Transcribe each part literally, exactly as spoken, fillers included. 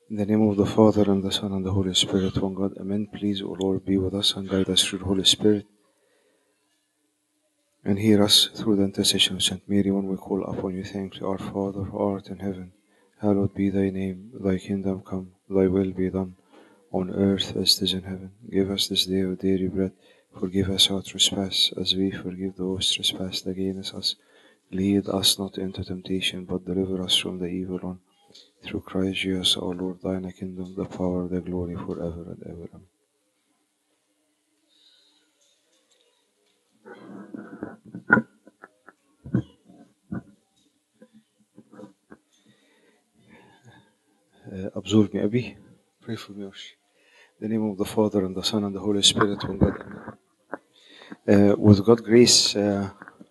In the name of the Father, and the Son, and the Holy Spirit, one God, Amen. Please, O Lord, be with us and guide us through the Holy Spirit, and hear us through the intercession of Saint Mary when we call upon you. Thank you, our Father, who art in heaven. Hallowed be thy name. Thy kingdom come, thy will be done, on earth as it is in heaven. Give us this day our daily bread. Forgive us our trespass, as we forgive those trespassed against us. Lead us not into temptation, but deliver us from the evil one. Through Christ Jesus our Lord, thine the kingdom, the power, the glory, forever and ever. Amen. Uh, absorb me, Abi. Pray for me, Osh. In the name of the Father, and the Son, and the Holy Spirit, one God. Amen. Uh, with God's grace, uh,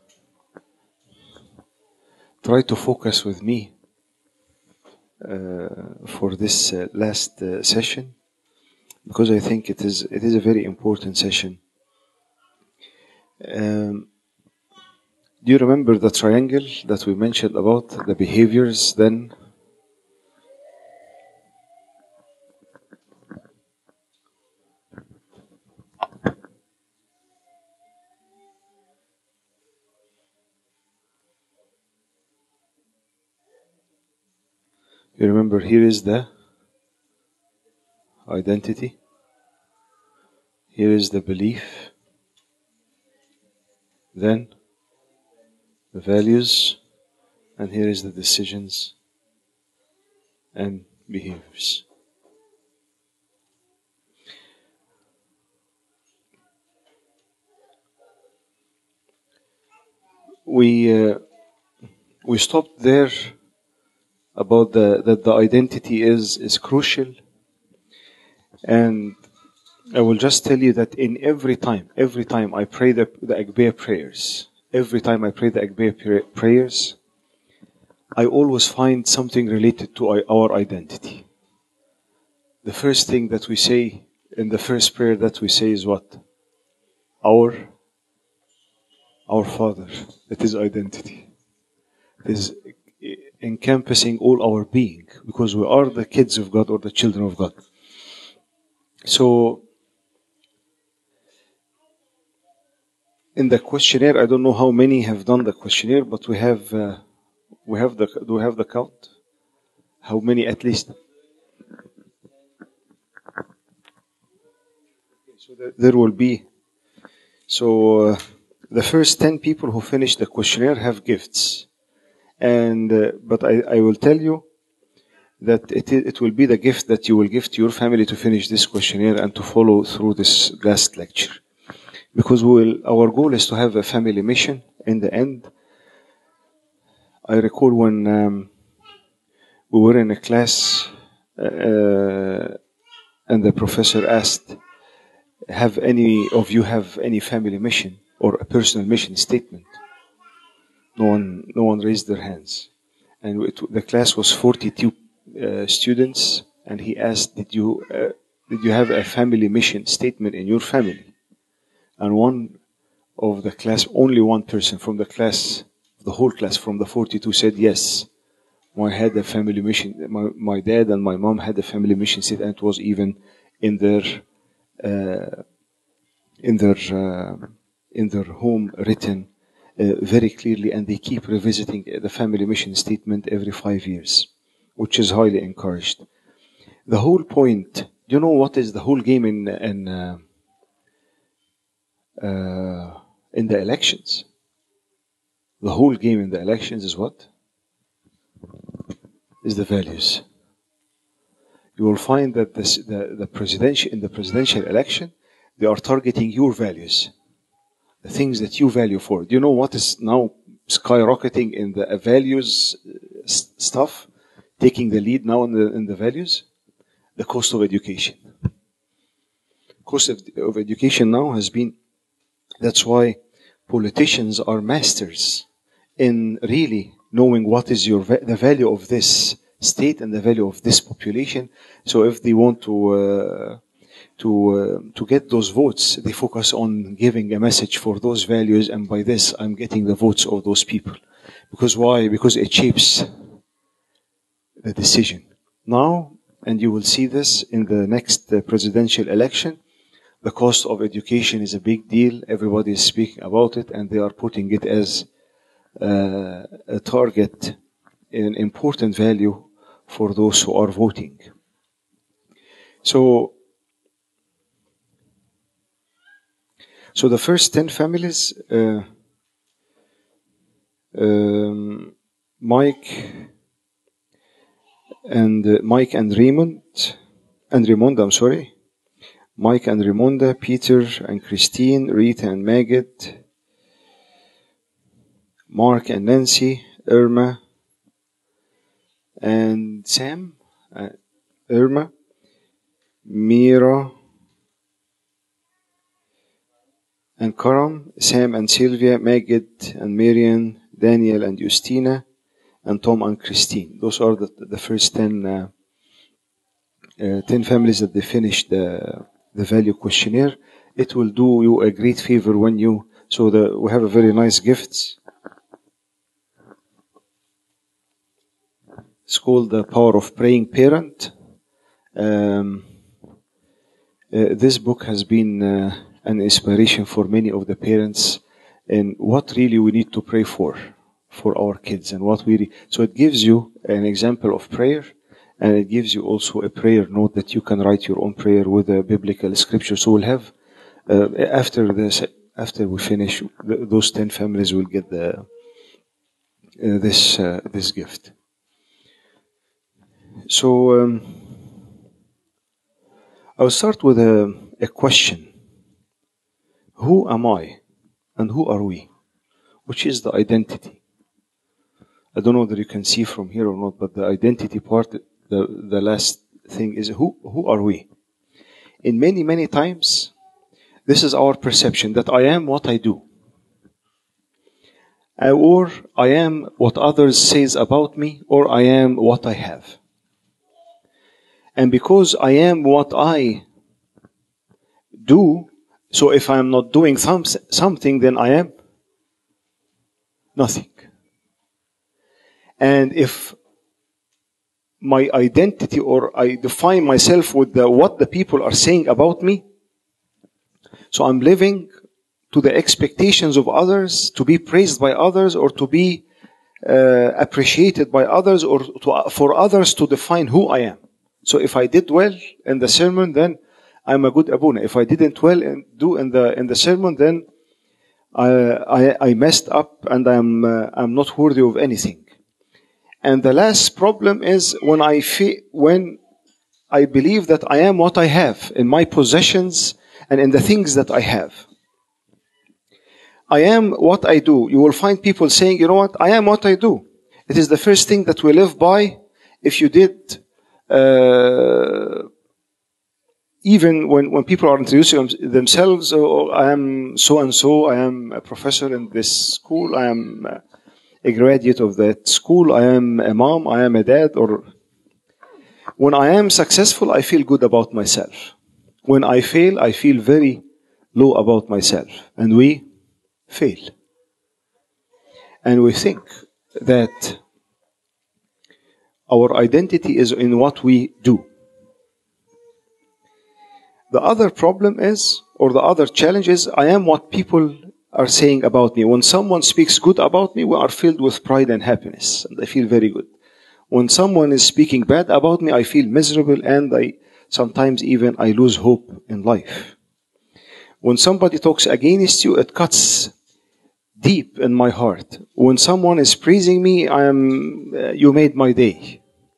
try to focus with me uh, for this uh, last uh, session, because I think it is it is a very important session. Um, do you remember the triangle that we mentioned about the behaviors then? You remember, here is the identity, here is the belief, then the values, and here is the decisions and behaviors. We uh, we stopped there about the that the identity is is crucial, and I will just tell you that in every time, every time I pray the the Agbeya prayers, every time I pray the Agbeya prayers, I always find something related to our identity. The first thing that we say in the first prayer that we say is what? Our Our Father. That is identity. It is encompassing all our being, because we are the kids of God or the children of God. So, in the questionnaire, I don't know how many have done the questionnaire, but we have uh, we have the do we have the count? How many at least? So there, there will be. So uh, the first ten people who finish the questionnaire have gifts, and uh, but I, I will tell you that it it will be the gift that you will give to your family to finish this questionnaire and to follow through this last lecture. Because we will, our goal is to have a family mission in the end. I recall when um, we were in a class uh, and the professor asked, have any of you have any family mission or a personal mission statement? No one, no one raised their hands. And it, the class was forty-two uh, students, and he asked, did you, uh, did you have a family mission statement in your family? And one of the class, only one person from the class, the whole class from the forty-two said, yes, I had a family mission. My, my dad and my mom had a family mission statement, and it was even in their, uh, in their, uh, in their home written uh, very clearly, and they keep revisiting the family mission statement every five years, which is highly encouraged. The whole point, do you know what is the whole game in, in, uh, Uh, in the elections? The whole game in the elections is what? Is the values. You will find that this, the, the presidential, in the presidential election, they are targeting your values, the things that you value for. Do you know what is now skyrocketing in the values stuff, taking the lead now in the, in the values? The cost of education. Cost of, of education now has been. That's why politicians are masters in really knowing what is your va- the value of this state and the value of this population. So if they want to uh, to uh, to get those votes, they focus on giving a message for those values, and by this I'm getting the votes of those people. Because why? Because it shapes the decision. Now and you will see this in the next uh, presidential election. The cost of education is a big deal. Everybody is speaking about it, and they are putting it as uh, a target, an important value for those who are voting. So, so the first ten families, uh, um, Mike and uh, Mike and Raymond, and Raymond, I'm sorry, Mike and Raimonda, Peter and Christine, Rita and Maggot, Mark and Nancy, Irma and Sam, uh, Irma, Mira and Karam, Sam and Sylvia, Maggot and Marian, Daniel and Justina, and Tom and Christine. Those are the, the first ten, uh, uh, ten families that they finished the, the value questionnaire. It will do you a great favor when you, so the, we have a very nice gifts. It's called The Power of Praying Parent. Um, uh, this book has been uh, an inspiration for many of the parents in what really we need to pray for, for our kids, and what we, re- so it gives you an example of prayer, and it gives you also a prayer note that you can write your own prayer with a biblical scripture. So we'll have, uh, after this, after we finish, the, those ten families will get the, uh, this, uh, this gift. So, um, I'll start with a, a question. Who am I and who are we? Which is the identity. I don't know whether you can see from here or not, but the identity part, the, the last thing is who, who are we? In many, many times, this is our perception that I am what I do. Or I am what others says about me, or I am what I have. And because I am what I do, so if I'm not doing some, something, then I am nothing. And if my identity, or I define myself with the, what the people are saying about me, so I'm living to the expectations of others, to be praised by others, or to be uh, appreciated by others, or to, for others to define who I am. So if I did well in the sermon, then I'm a good abuna. If I didn't well and do in the in the sermon, then I I, I messed up, and I'm uh, I'm not worthy of anything. And the last problem is when I feel, when I believe that I am what I have in my possessions and in the things that I have. I am what I do. You will find people saying, you know what, I am what I do. It is the first thing that we live by. If you did. Uh, even when, when people are introducing themselves, oh, I am so and so, I am a professor in this school, I am a graduate of that school, I am a mom, I am a dad, or when I am successful, I feel good about myself. When I fail, I feel very low about myself. And we fail. And we think that our identity is in what we do. The other problem is, or the other challenge is, I am what people are saying about me. When someone speaks good about me, we are filled with pride and happiness, and I feel very good. When someone is speaking bad about me, I feel miserable, and I sometimes even I lose hope in life. When somebody talks against you, it cuts deep in my heart. When someone is praising me, I am, uh, you made my day.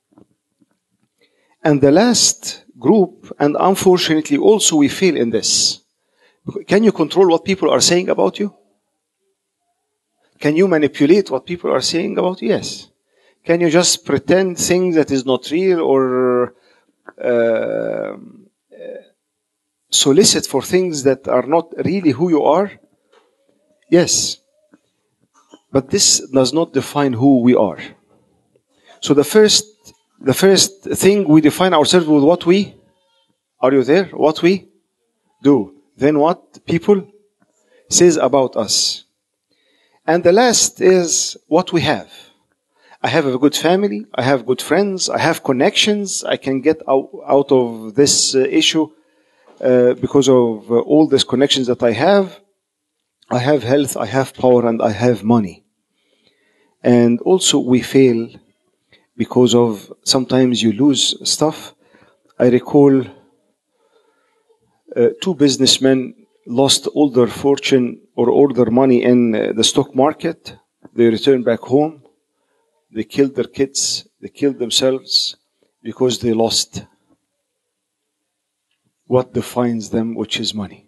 And the last group, and unfortunately also we fail in this. Can you control what people are saying about you? Can you manipulate what people are saying about you? Yes. Can you just pretend things that is not real, or uh, solicit for things that are not really who you are? Yes. But this does not define who we are. So the first The first thing, we define ourselves with what we, are you there? What we do. Then what people says about us. And the last is what we have. I have a good family. I have good friends. I have connections. I can get out, out of this uh, issue uh, because of uh, all these connections that I have. I have health, I have power, and I have money. And also we fail because of sometimes you lose stuff. I recall uh, two businessmen lost all their fortune or all their money in uh, the stock market. They returned back home. They killed their kids. They killed themselves because they lost what defines them, which is money.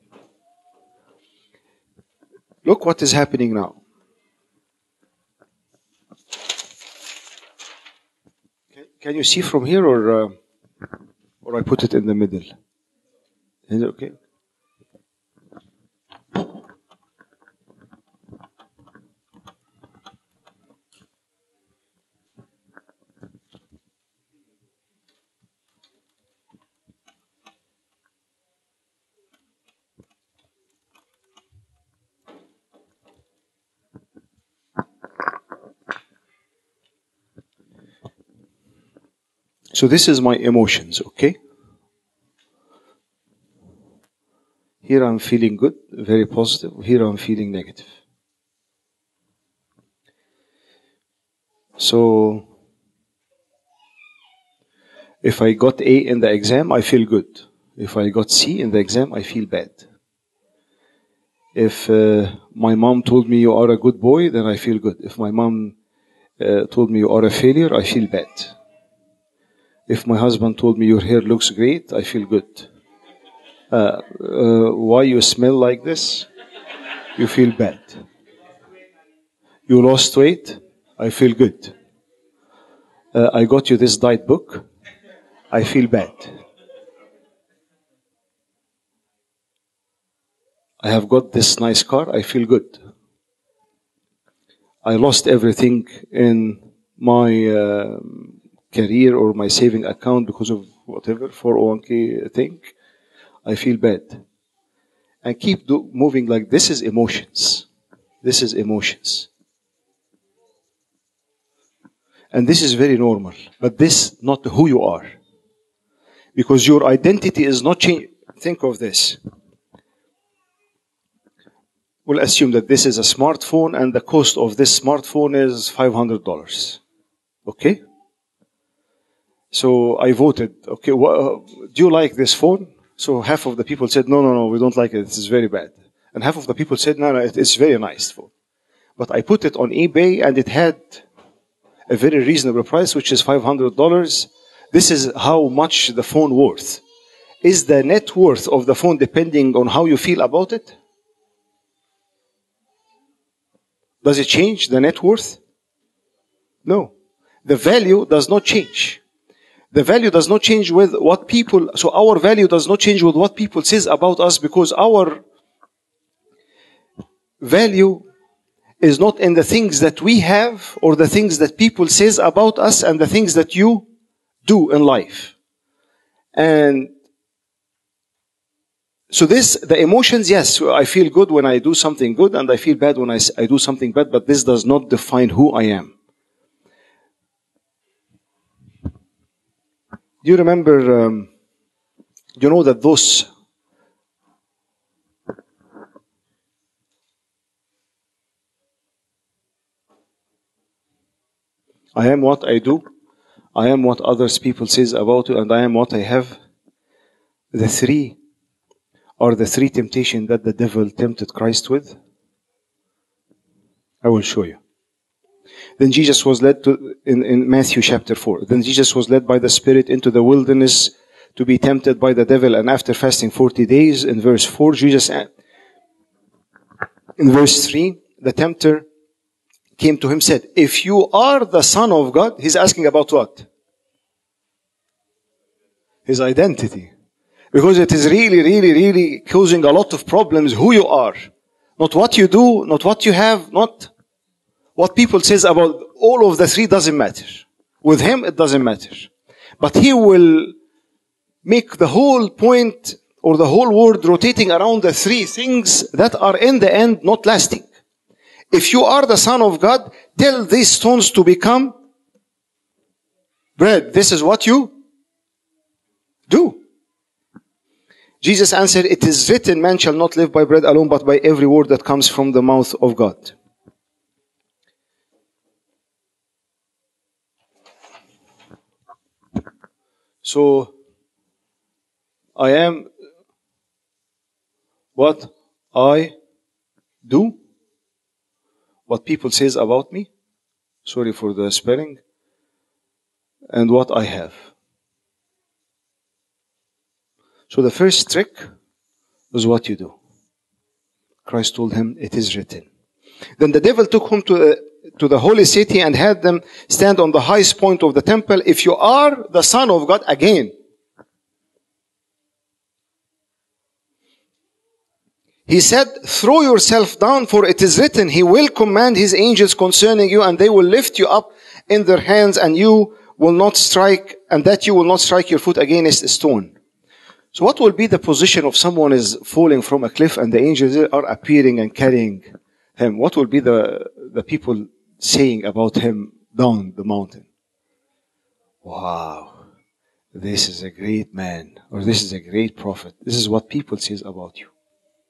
Look what is happening now. Can you see from here, or uh, or I put it in the middle? Is it okay? So this is my emotions, okay? Here I'm feeling good, very positive. Here I'm feeling negative. So, if I got A in the exam, I feel good. If I got C in the exam, I feel bad. If uh, my mom told me you are a good boy, then I feel good. If my mom uh, told me you are a failure, I feel bad. If my husband told me your hair looks great, I feel good. Uh, uh, why you smell like this? You feel bad. You lost weight? I feel good. Uh, I got you this diet book? I feel bad. I have got this nice car? I feel good. I lost everything in my uh, career or my saving account because of whatever, four oh one k thing. I feel bad. And keep do, moving like this is emotions. This is emotions. And this is very normal. But this not who you are. Because your identity is not changing. Think of this. We'll assume that this is a smartphone and the cost of this smartphone is five hundred dollars. Okay? So I voted. Okay, well, do you like this phone? So half of the people said, no, no, no, we don't like it. This is very bad. And half of the people said, no, no, it's very nice phone. But I put it on eBay and it had a very reasonable price, which is five hundred dollars. This is how much the phone worth. Is the net worth of the phone depending on how you feel about it? Does it change the net worth? No. The value does not change. The value does not change with what people, so our value does not change with what people says about us, because our value is not in the things that we have or the things that people says about us and the things that you do in life. And so this, the emotions, yes, I feel good when I do something good and I feel bad when I, I do something bad, but this does not define who I am. Do you remember, um, you know that those I am what I do, I am what others people says about you, and I am what I have. The three are the three temptations that the devil tempted Christ with. I will show you. Then Jesus was led to, in, in Matthew chapter four, then Jesus was led by the Spirit into the wilderness to be tempted by the devil, and after fasting forty days, in verse four, Jesus, in verse three, the tempter came to him, said, if you are the Son of God, he's asking about what? His identity. Because it is really, really, really causing a lot of problems who you are. Not what you do, not what you have, not what people says about all of the three doesn't matter. With him, it doesn't matter. But he will make the whole point or the whole world rotating around the three things that are in the end not lasting. If you are the Son of God, tell these stones to become bread. This is what you do. Jesus answered, it is written, man shall not live by bread alone, but by every word that comes from the mouth of God. So, I am what I do, what people says about me, sorry for the spelling, and what I have. So the first trick is what you do. Christ told him, it is written. Then the devil took him to the, to the holy city and had them stand on the highest point of the temple. If you are the Son of God, again, he said, throw yourself down, for it is written, he will command his angels concerning you, and they will lift you up in their hands, and you will not strike, and that you will not strike your foot against a stone. So what will be the position of someone is falling from a cliff and the angels are appearing and carrying him? What will be the, the people saying about him down the mountain? Wow, this is a great man, or this is a great prophet. This is what people say about you.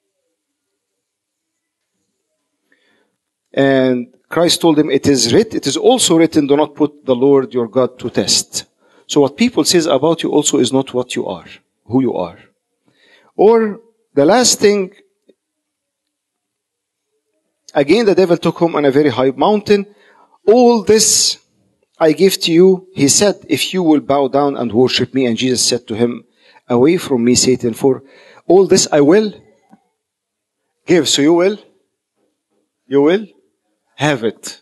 And Christ told him, it is written, it is also written, do not put the Lord your God to test. So what people say about you also is not what you are, who you are. Or the last thing, again the devil took him on a very high mountain. All this I give to you, he said, if you will bow down and worship me. And Jesus said to him, away from me, Satan, for all this I will give. So you will, you will have it.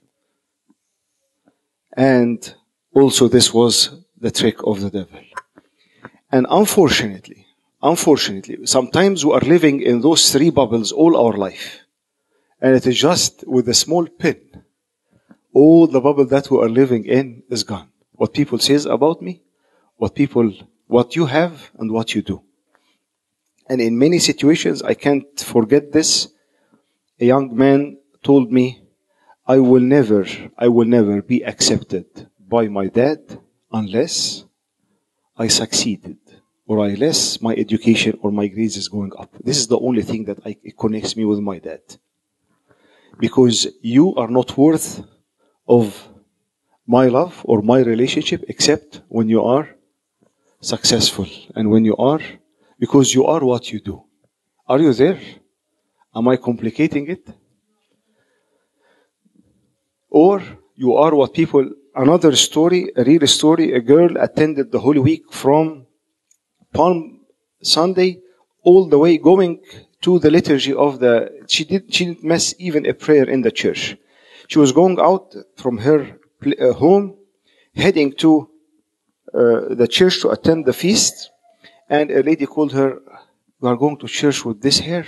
And also this was the trick of the devil. And unfortunately, unfortunately, sometimes we are living in those three bubbles all our life. And it is just with a small pin. All the bubble that we are living in is gone. What people says about me, what people, what you have and what you do. And in many situations, I can't forget this. A young man told me, I will never, I will never be accepted by my dad unless I succeeded, or unless my education or my grades is going up. This is the only thing that I, it connects me with my dad. Because you are not worth of my love or my relationship except when you are successful and when you are, because you are what you do. Are you there? Am I complicating it? Or you are what people, another story, a real story, a girl attended the Holy Week from Palm Sunday all the way going to the liturgy of the, she, did, she didn't miss even a prayer in the church. She was going out from her uh, home, heading to uh, the church to attend the feast, and a lady called her, you are going to church with this hair?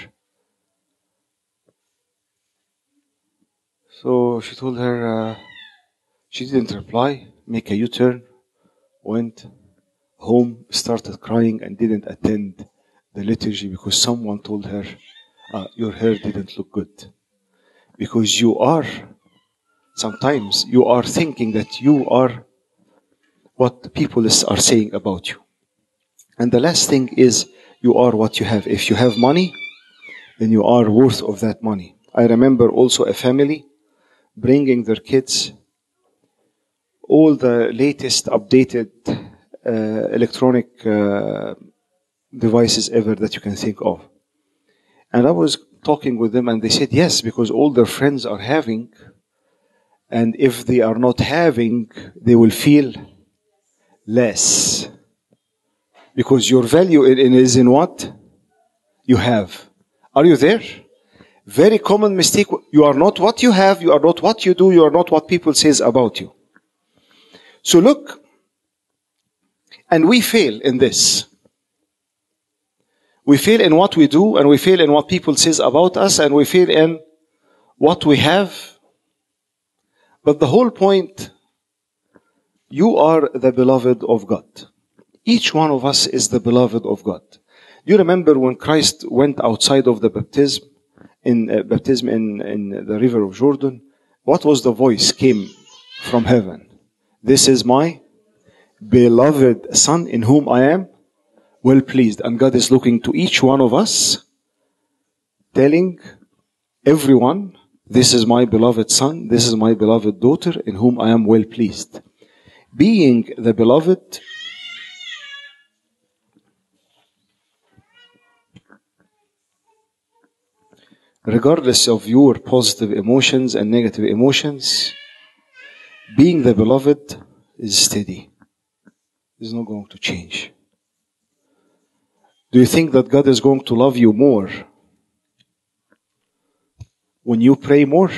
So she told her, uh, she didn't reply, make a U-turn, went home, started crying and didn't attend the liturgy because someone told her, uh, your hair didn't look good. Because you are, sometimes you are thinking that you are what the people are saying about you. And the last thing is, you are what you have. If you have money, then you are worth of that money. I remember also a family bringing their kids all the latest updated uh, electronic uh, devices ever that you can think of. And I was talking with them and they said yes, because all their friends are having, and if they are not having, they will feel less. Because your value is in what you have. Are you there? Very common mistake. You are not what you have, you are not what you do, you are not what people says about you. So look, and we fail in this. We fail in what we do, and we fail in what people says about us, and we fail in what we have. But the whole point, you are the beloved of God. Each one of us is the beloved of God. Do you remember when Christ went outside of the baptism, in uh, baptism in, in the river of Jordan? What was the voice came from heaven? This is my beloved Son in whom I am well pleased. And God is looking to each one of us, telling everyone, this is my beloved Son, this is my beloved daughter in whom I am well pleased. Being the beloved regardless of your positive emotions and negative emotions, being the beloved is steady. It's not going to change. Do you think that God is going to love you more when you pray more?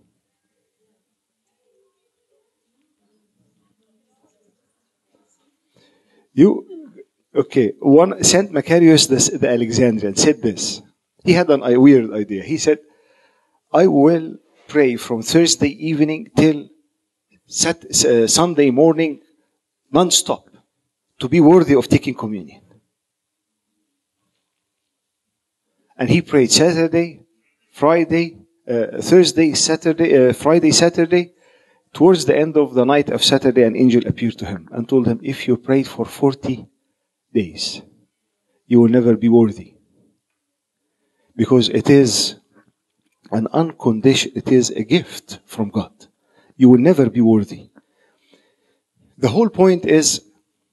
You, okay, one, Saint Macarius the, the Alexandrian said this. He had an, a weird idea. He said, I will pray from Thursday evening till Sat, uh, Sunday morning non-stop to be worthy of taking communion. And he prayed Saturday, Friday, uh, Thursday, Saturday, uh, Friday, Saturday. Towards the end of the night of Saturday, an angel appeared to him and told him, if you prayed for forty days, you will never be worthy. Because it is an unconditional, it is a gift from God. You will never be worthy. The whole point is,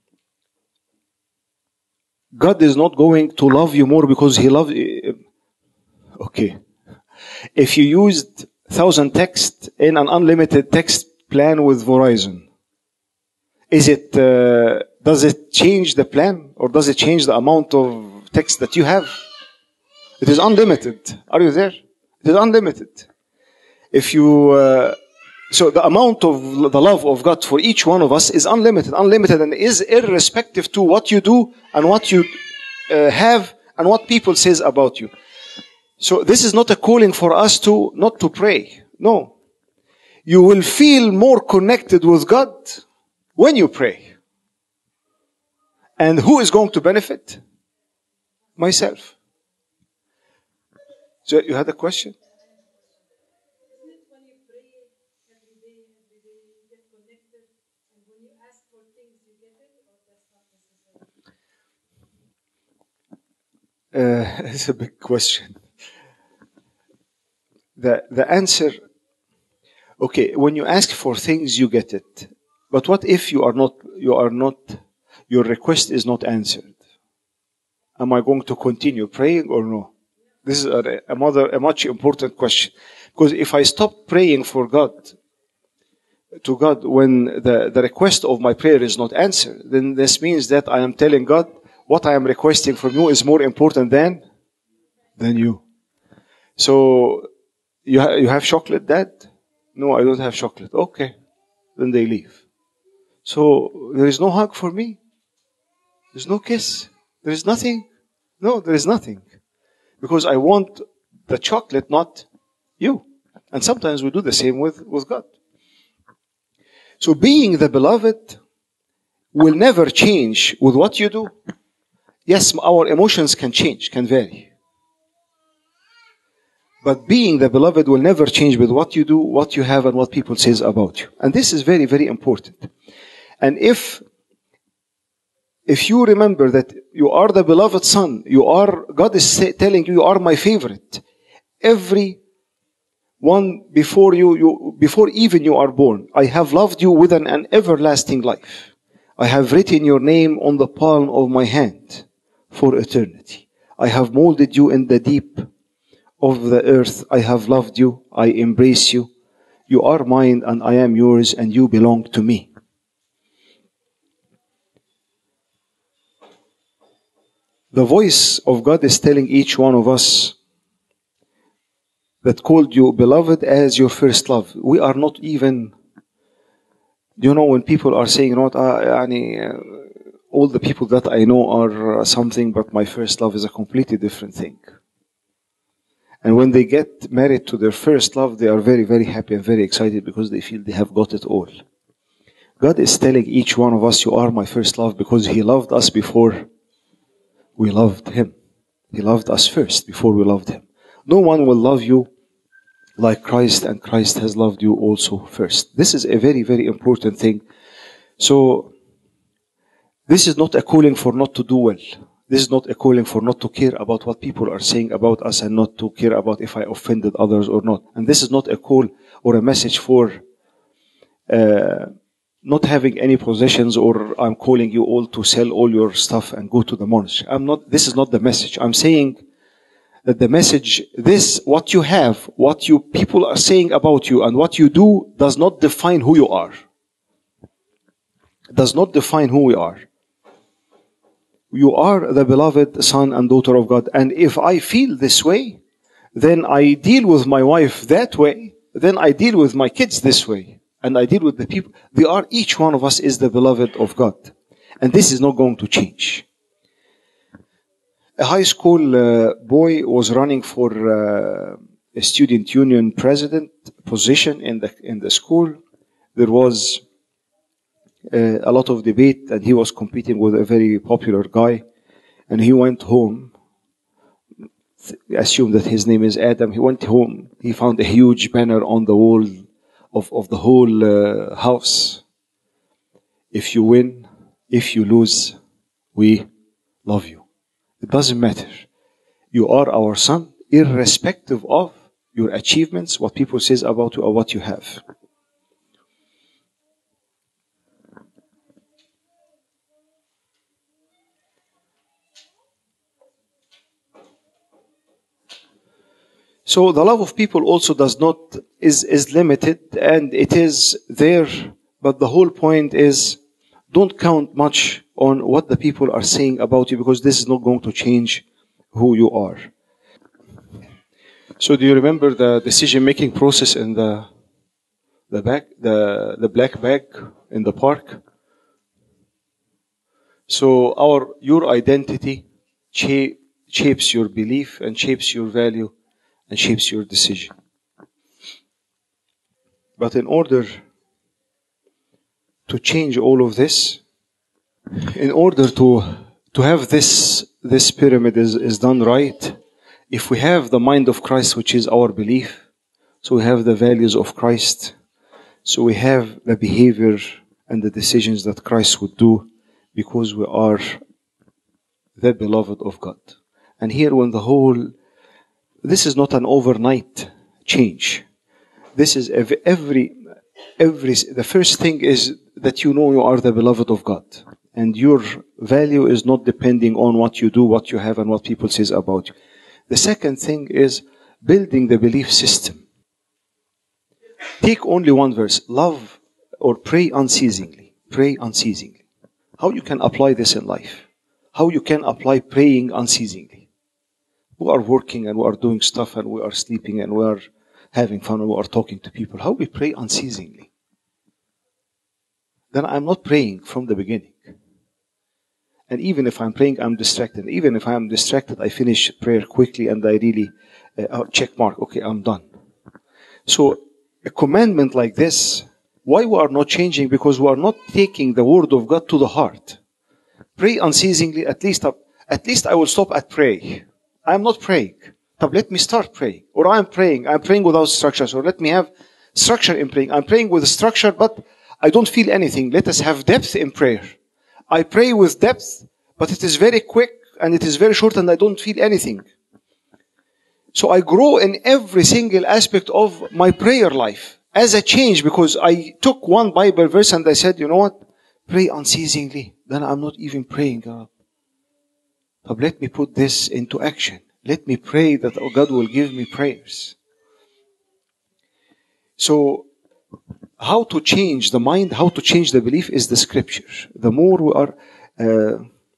God is not going to love you more because He loves you. Okay. If you used thousand text in an unlimited text plan with Verizon, is it, uh, does it change the plan or does it change the amount of text that you have? It is unlimited. Are you there? It is unlimited. If you, uh, so the amount of the love of God for each one of us is unlimited, unlimited and is irrespective to what you do and what you uh, have and what people says about you. So this is not a calling for us to not to pray. No. You will feel more connected with God when you pray. And who is going to benefit? Myself. So you had a question? Uh, it's a big question. The, the answer, okay, when you ask for things, you get it. But what if you are not, you are not, your request is not answered? Am I going to continue praying or no? This is a, a, mother, a much important question. Because if I stop praying for God, to God, when the, the request of my prayer is not answered, then this means that I am telling God, what I am requesting from you is more important than, than you. So, you, ha- you have chocolate, Dad? No, I don't have chocolate. Okay. Then they leave. So, there is no hug for me. There's no kiss. There is nothing. No, there is nothing. Because I want the chocolate, not you. And sometimes we do the same with, with God. So being the beloved will never change with what you do. Yes, our emotions can change, can vary. But being the beloved will never change with what you do, what you have, and what people says about you. And this is very, very important. And if, if you remember that you are the beloved son, you are, God is say, telling you, you are my favorite. Every one before you, you, before even you are born, I have loved you with an, an everlasting life. I have written your name on the palm of my hand for eternity. I have molded you in the deep of the earth. I have loved you. I embrace you. You are mine and I am yours and you belong to me. The voice of God is telling each one of us that called you beloved as your first love. We are not even, you know, when people are saying, not, uh, all the people that I know are something, but my first love is a completely different thing. And when they get married to their first love, they are very, very happy and very excited because they feel they have got it all. God is telling each one of us, you are my first love because He loved us before we loved Him. He loved us first before we loved Him. No one will love you like Christ, and Christ has loved you also first. This is a very, very important thing. So, This is not a calling for not to do well. This is not a calling for not to care about what people are saying about us and not to care about if I offended others or not. And this is not a call or a message for uh, not having any possessions, or I'm calling you all to sell all your stuff and go to the monastery. I'm not, this is not the message. I'm saying that the message, this, what you have, what you people are saying about you and what you do does not define who you are. Does not define who we are. You are the beloved son and daughter of God. And if I feel this way, then I deal with my wife that way. Then I deal with my kids this way. And I deal with the people. They are, each one of us is the beloved of God. And this is not going to change. A high school uh, boy was running for uh, a student union president position in the, in the school. There was Uh, a lot of debate, and he was competing with a very popular guy, and he went home. Assume that his name is Adam. He went home. He found a huge banner on the wall of, of the whole uh, house. If you win, if you lose, we love you. It doesn't matter. You are our son, irrespective of your achievements, what people say about you or what you have. So the love of people also does not, is, is limited, and it is there, but the whole point is, don't count much on what the people are saying about you, because this is not going to change who you are. So do you remember the decision-making process in the, the bag, the, the black bag in the park? So our, your identity cha- shapes your belief and shapes your value and shapes your decision. But in order to change all of this, in order to, to have this, this pyramid is, is done right, if we have the mind of Christ, which is our belief, so we have the values of Christ, so we have the behavior and the decisions that Christ would do, because we are the beloved of God. And here when the whole This is not an overnight change. This is every, every, every, the first thing is that you know you are the beloved of God. And your value is not depending on what you do, what you have, and what people say about you. The second thing is building the belief system. Take only one verse. Love or pray unceasingly. Pray unceasingly. How you can apply this in life. How you can apply praying unceasingly. We are working and we are doing stuff and we are sleeping and we are having fun and we are talking to people. How we pray unceasingly. Then I'm not praying from the beginning. And even if I'm praying, I'm distracted. Even if I'm distracted, I finish prayer quickly and I really uh, check mark. Okay, I'm done. So a commandment like this, why we are not changing? Because we are not taking the word of God to the heart. Pray unceasingly. At least, at least I will stop at pray. I'm not praying. But let me start praying. Or I'm praying. I'm praying without structure. So let me have structure in praying. I'm praying with structure, but I don't feel anything. Let us have depth in prayer. I pray with depth, but it is very quick and it is very short and I don't feel anything. So I grow in every single aspect of my prayer life as a change, because I took one Bible verse and I said, you know what? Pray unceasingly. Then I'm not even praying, God. But let me put this into action. Let me pray that God will give me prayers. So, how to change the mind, how to change the belief is the scripture. The more we are... Uh,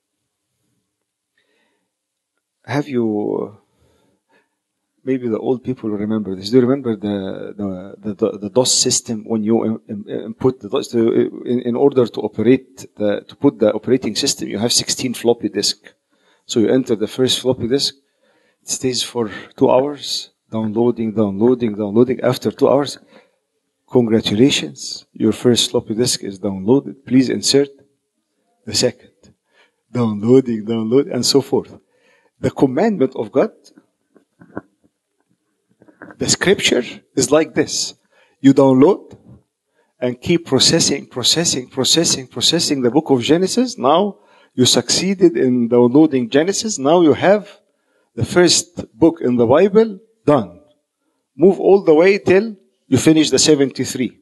have you... Maybe the old people will remember this. Do you remember the the, the, the DOS system when you input the DOS? To, in, in order to operate, the, to put the operating system, you have sixteen floppy disks. So you enter the first floppy disk, it stays for two hours, downloading, downloading, downloading. After two hours, congratulations, your first floppy disk is downloaded. Please insert the second. Downloading, download, and so forth. The commandment of God, the scripture is like this. You download, and keep processing, processing, processing, processing the book of Genesis. Now you succeeded in downloading Genesis. Now you have the first book in the Bible done. Move all the way till you finish the seventy-three.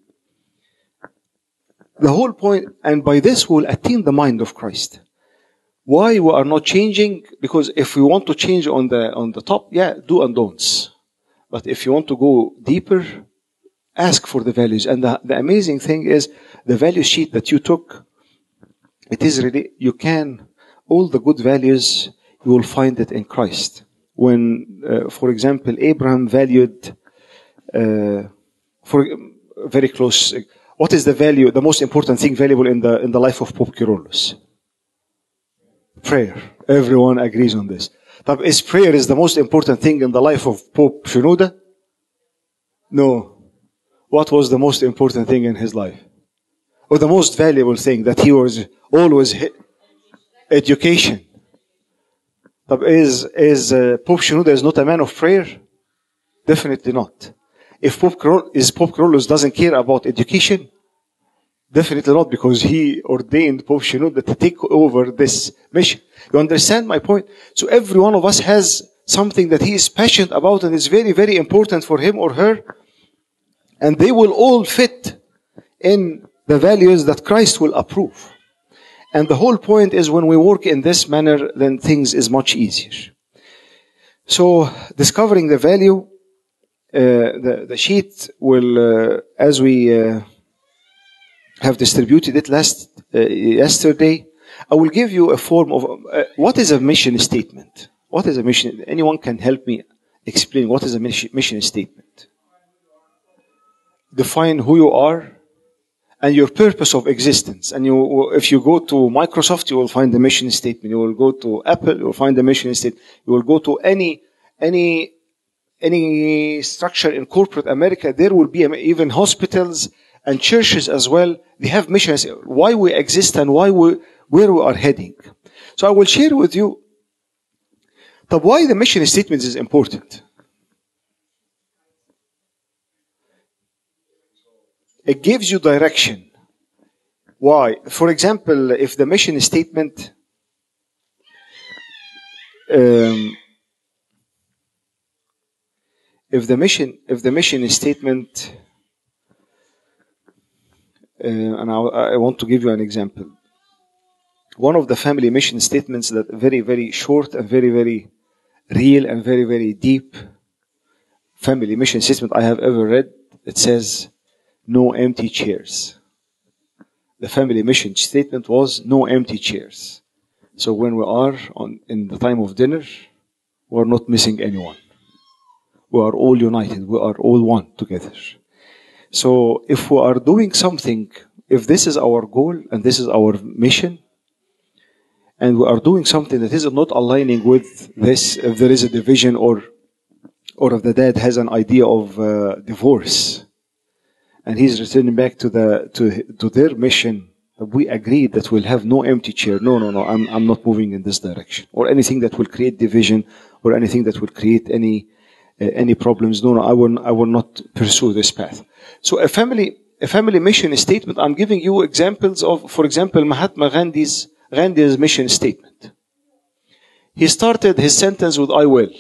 The whole point, and by this we'll attain the mind of Christ. Why we are not changing? Because if we want to change on the on the top, yeah, do and don'ts. But if you want to go deeper, ask for the values. And the, the amazing thing is, the value sheet that you took, it is really, you can, all the good values, you will find it in Christ. When, uh, for example, Abraham valued, uh, for very close, what is the value, the most important thing valuable in the in the life of Pope Kyrillos? Prayer. Everyone agrees on this. But is prayer is the most important thing in the life of Pope Shenouda? No. What was the most important thing in his life? Or the most valuable thing that he was always hit? Education. But is, is uh, Pope Shenouda is not a man of prayer? Definitely not. If Pope Kyrillos, is Pope Kyrillos doesn't care about education? Definitely not, because he ordained Pope Shenouda to take over this mission. You understand my point? So every one of us has something that he is passionate about and is very, very important for him or her. And they will all fit in the values that Christ will approve. And the whole point is, when we work in this manner, then things is much easier. So discovering the value, uh, the, the sheet will, uh, as we uh, have distributed it last uh, yesterday, I will give you a form of uh, what is a mission statement. What is a mission? Anyone can help me explain what is a mission, mission statement? Define who you are and your purpose of existence. And you, if you go to Microsoft, you will find the mission statement. You will go to Apple, you will find the mission statement. You will go to any any any structure in corporate America. There will be even hospitals and churches as well. They have missions, why we exist and why we, where we are heading. So I will share with you but why the mission statement is important. It gives you direction. Why? For example, if the mission statement um, if the mission if the mission statement Uh, and I, I want to give you an example. One of the family mission statements that very, very short and very, very real and very, very deep family mission statement I have ever read, it says, no empty chairs. The family mission statement was no empty chairs. So when we are on, in the time of dinner, we are not missing anyone. We are all united. We are all one together. So if we are doing something, if this is our goal and this is our mission, and we are doing something that is not aligning with this, if there is a division or or if the dad has an idea of uh, divorce, and he's returning back to the to to their mission, we agreed that we'll have no empty chair. No, no, no, I'm I'm not moving in this direction, or anything that will create division, or anything that will create any uh, any problems. No, no, I will I will not pursue this path. So a family, a family mission statement, I'm giving you examples of, for example, Mahatma Gandhi's, Gandhi's mission statement. He started his sentence with, I will.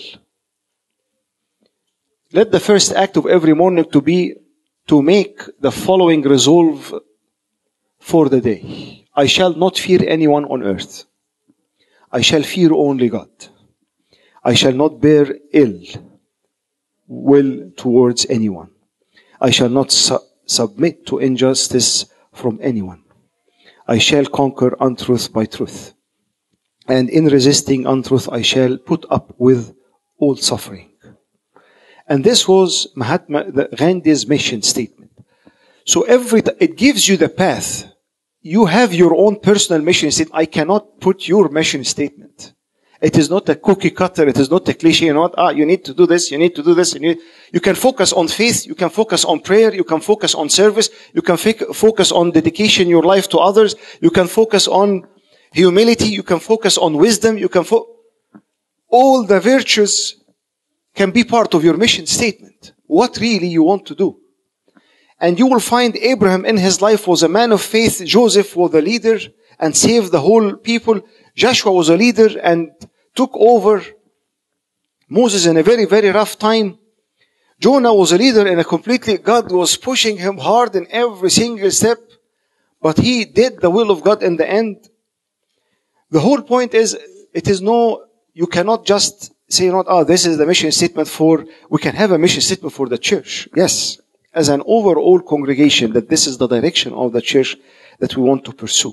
Let the first act of every morning to be to make the following resolve for the day. I shall not fear anyone on earth. I shall fear only God. I shall not bear ill will towards anyone. I shall not su- submit to injustice from anyone. I shall conquer untruth by truth. And in resisting untruth, I shall put up with all suffering. And this was Mahatma Gandhi's mission statement. So every t- it gives you the path. You have your own personal mission statement. I cannot put your mission statement. It is not a cookie cutter. It is not a cliche. You know what? Ah, you need to do this. You need to do this. You, need, you can focus on faith. You can focus on prayer. You can focus on service. You can f- focus on dedication your life to others. You can focus on humility. You can focus on wisdom. You can fo- all the virtues can be part of your mission statement. What really you want to do. And you will find Abraham in his life was a man of faith. Joseph was the leader and saved the whole people. Joshua was a leader and took over Moses in a very, very rough time. Jonah was a leader in a completely, God was pushing him hard in every single step. But he did the will of God in the end. The whole point is, it is no, you cannot just say, not, oh, this is the mission statement for, we can have a mission statement for the church. Yes, as an overall congregation, that this is the direction of the church that we want to pursue.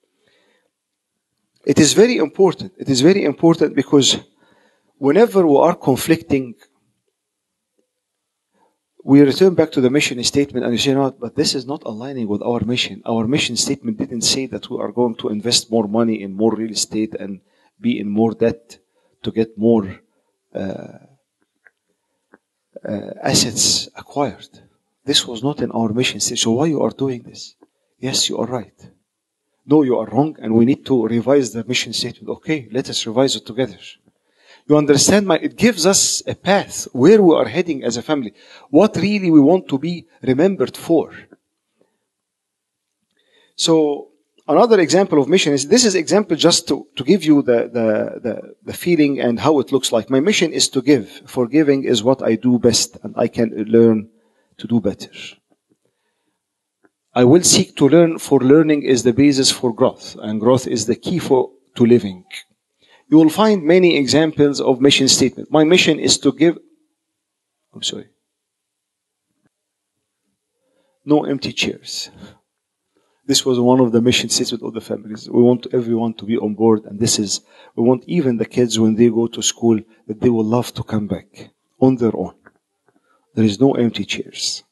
It is very important. It is very important because whenever we are conflicting, we return back to the mission statement and you say, no, but this is not aligning with our mission. Our mission statement didn't say that we are going to invest more money in more real estate and be in more debt to get more uh, uh, assets acquired. This was not in our mission statement. So why you are doing this? Yes, you are right. No, you are wrong and we need to revise the mission statement. Okay, let us revise it together. You understand my, it gives us a path where we are heading as a family. What really we want to be remembered for. So, another example of mission is, this is example just to, to give you the, the, the, the feeling and how it looks like. My mission is to give. Forgiving is what I do best and I can learn to do better. I will seek to learn, for learning is the basis for growth and growth is the key for, to living. You will find many examples of mission statement. My mission is to give, I'm sorry, no empty chairs. This was one of the mission statements of the families. We want everyone to be on board and this is, we want even the kids when they go to school that they will love to come back on their own. There is no empty chairs.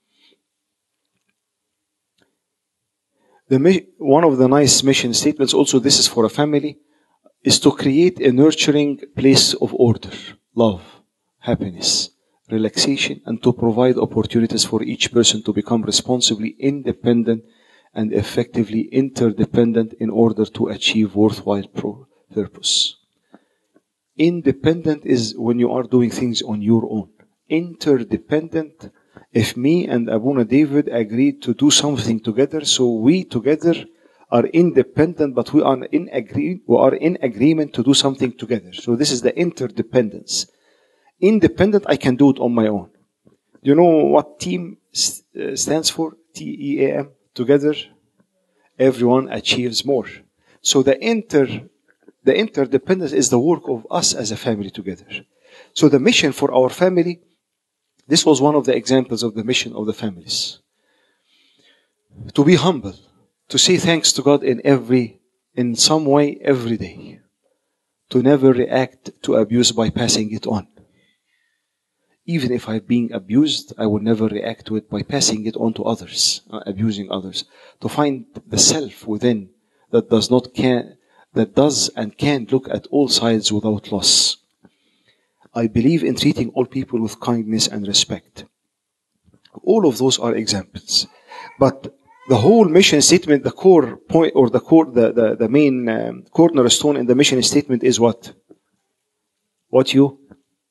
The, one of the nice mission statements also, this is for a family, is to create a nurturing place of order, love, happiness, relaxation, and to provide opportunities for each person to become responsibly independent and effectively interdependent in order to achieve worthwhile pro- purpose. Independent is when you are doing things on your own. Interdependent, if me and Abuna David agreed to do something together, so we together are independent, but we are in agree, we are in agreement to do something together. So this is the interdependence. Independent, I can do it on my own. Do you know what team st- stands for? T E A M. Together, everyone achieves more. So the inter, the interdependence is the work of us as a family together. So the mission for our family, this was one of the examples of the mission of the families. To be humble. To say thanks to God in every, in some way, every day. To never react to abuse by passing it on. Even if I'm being abused, I will never react to it by passing it on to others, uh, abusing others. To find the self within that does not can, that does and can look at all sides without loss. I believe in treating all people with kindness and respect. All of those are examples. But the whole mission statement, the core point or the core, the, the, the main um, cornerstone in the mission statement is what? What you?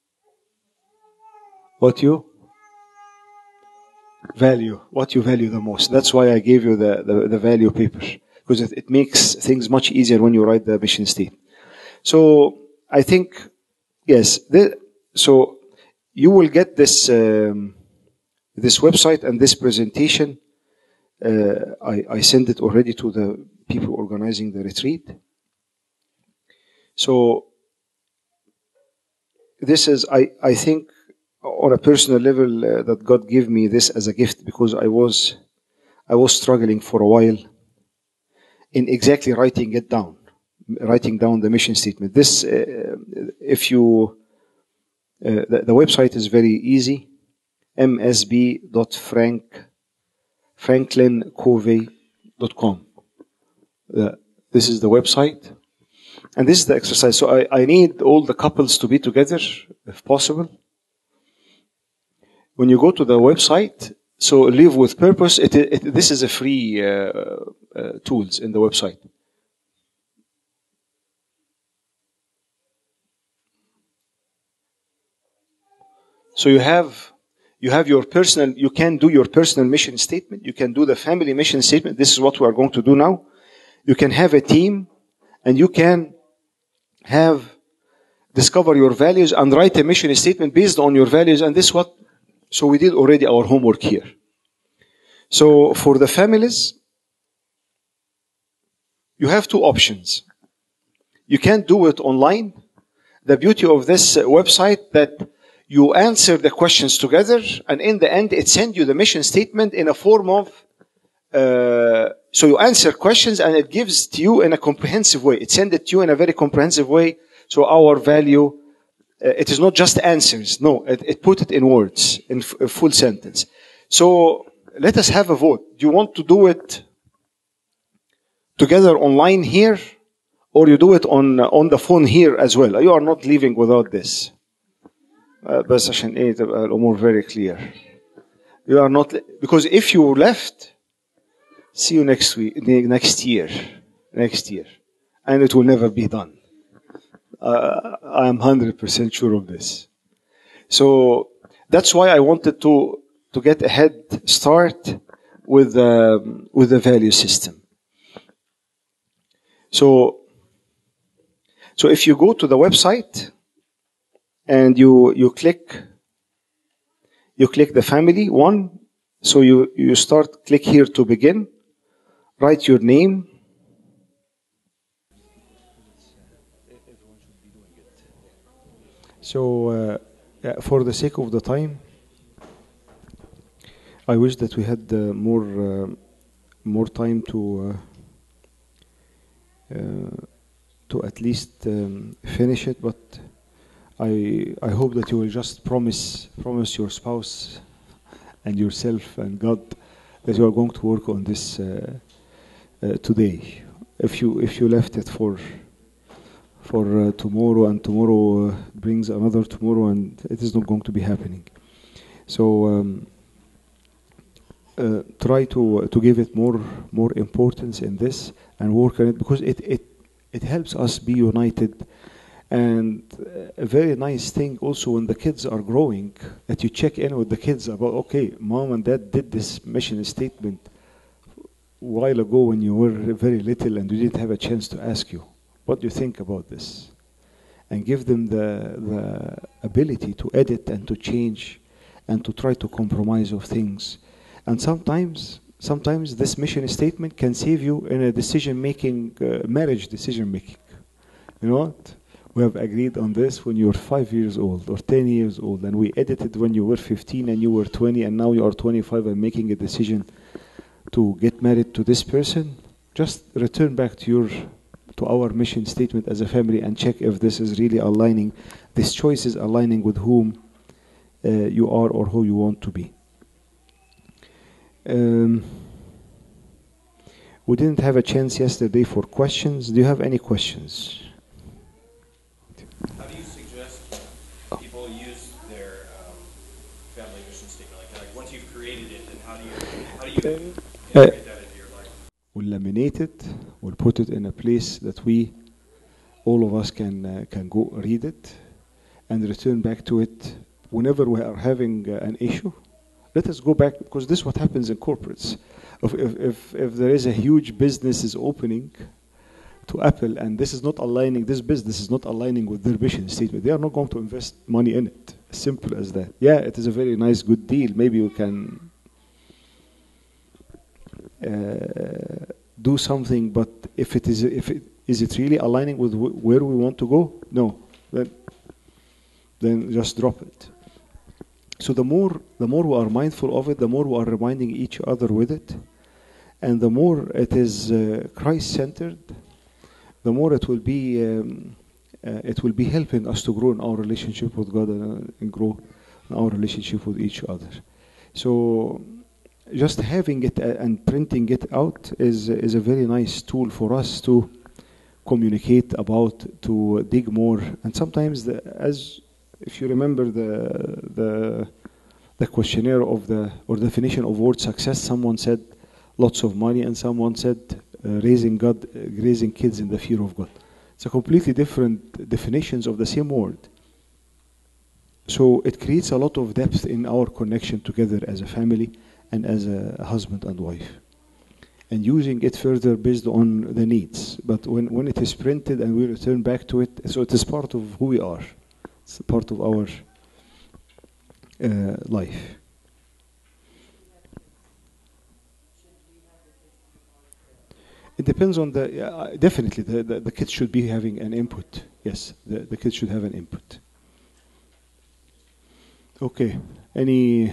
What you? Value. What you value the most. That's why I gave you the, the, the value paper. Because it, it makes things much easier when you write the mission statement. So, I think, yes, the, so you will get this, um, this website and this presentation. Uh, I, I sent it already to the people organizing the retreat. So, this is, I, I think, on a personal level, uh, that God gave me this as a gift because I was, I was struggling for a while in exactly writing it down, writing down the mission statement. This, uh, if you, uh, the, the website is very easy, m s b dot frank franklin covey dot com. Uh, this is the website. And this is the exercise. So I, I need all the couples to be together, if possible. When you go to the website, so Live with Purpose, it, it, this is a free uh, uh, tools in the website. So you have, You have your personal, you can do your personal mission statement. You can do the family mission statement. This is what we are going to do now. You can have a team, and you can have, discover your values and write a mission statement based on your values. And this what, so we did already our homework here. So for the families, you have two options. You can do it online. The beauty of this website that you answer the questions together, and in the end, it sends you the mission statement in a form of, uh, so you answer questions and it gives to you in a comprehensive way. It sends it to you in a very comprehensive way. So our value, uh, it is not just answers. No, it, it put it in words, in f- a full sentence. So let us have a vote. Do you want to do it together online here, or you do it on, on the phone here as well? You are not leaving without this. Uh, بس عشان ايه تبقى الامور very clear. You are not, because if you left, see you next week, next year, next year, and it will never be done. Uh, I am one hundred percent sure of this. So that's why I wanted to to get a head start with um, with the value system. So so if you go to the website and you you click you click the family one, so you you start, click here to begin, write your name. So uh, yeah, for the sake of the time, I wish that we had uh, more uh, more time to uh, uh, to at least um, finish it, but I I hope that you will just promise promise your spouse and yourself and God that you are going to work on this uh, uh, today. If you if you left it for for uh, tomorrow, and tomorrow uh, brings another tomorrow, and it is not going to be happening. So um, uh, try to to give it more more importance in this and work on it, because it it it helps us be united. And a very nice thing also when the kids are growing, that you check in with the kids about, okay, mom and dad did this mission statement a while ago when you were very little and we didn't have a chance to ask you, what do you think about this? And give them the, the ability to edit and to change and to try to compromise of things. And sometimes, sometimes this mission statement can save you in a decision-making, uh, marriage decision-making. You know what? We have agreed on this when you were five years old or ten years old, and we edited when you were fifteen and you were twenty, and now you are twenty-five and making a decision to get married to this person. Just return back to your to our mission statement as a family and check if this is really aligning, this choice is aligning with whom uh, you are or who you want to be. Um, we didn't have a chance yesterday for questions. Do you have any questions? How do you suggest people use their um, family mission statement? Like, like once you've created it, then how do you how do you Uh, integrate that into your life? We'll laminate it. We'll put it in a place that we, all of us, can uh, can go read it, and return back to it whenever we are having uh, an issue. Let us go back, because this is what happens in corporates. If if if, if there is a huge business is opening to Apple, and this is not aligning, this business is not aligning with their mission statement, they are not going to invest money in it. Simple as that. Yeah, it is a very nice, good deal. Maybe you can uh, do something, but if it is, if it is it really aligning with wh- where we want to go? No, then then just drop it. So the more the more we are mindful of it, the more we are reminding each other with it, and the more it is uh, Christ-centered, the more it will be um, uh, it will be helping us to grow in our relationship with God, and, uh, and grow in our relationship with each other. So just having it uh, and printing it out is is a very nice tool for us to communicate about, to dig more. And sometimes, the, as if you remember the the the questionnaire of the or definition of word success, someone said lots of money, and someone said Uh, raising God, uh, raising kids in the fear of God. It's a completely different definitions of the same word. So it creates a lot of depth in our connection together as a family and as a husband and wife. And using it further based on the needs. But when, when it is printed and we return back to it, so it is part of who we are. It's part of our uh, life. It depends on the, uh, definitely, the, the, the kids should be having an input. Yes, the, the kids should have an input. Okay, any,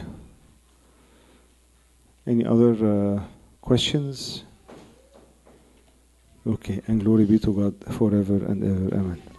any other uh, questions? Okay, and glory be to God forever and ever. Amen.